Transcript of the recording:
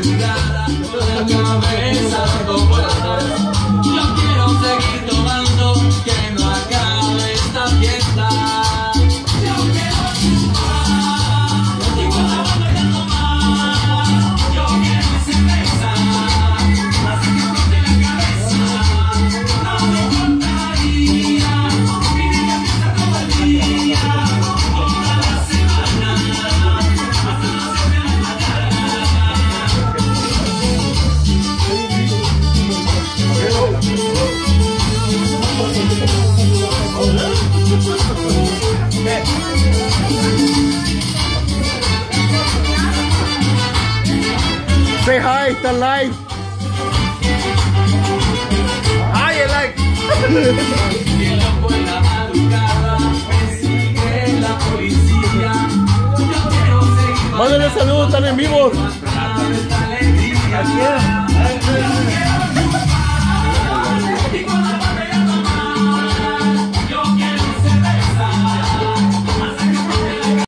madrugada, con la cabeza dando vueltas. Yo quiero seguir tomando, que no acabe esta fiesta. Yo quiero chupar, y cuando bailando más. Yo quiero cerveza, más que corte la cabeza. No me importaría, vivir la fiesta todo el día, toda la semana, hasta las 7 de la mañana. Say hi, está live. Hi, like. Que loco en la madrugada, me sigue la policía. Yo quiero seguir. Mándale saludos, están en vivo. Esta alegría.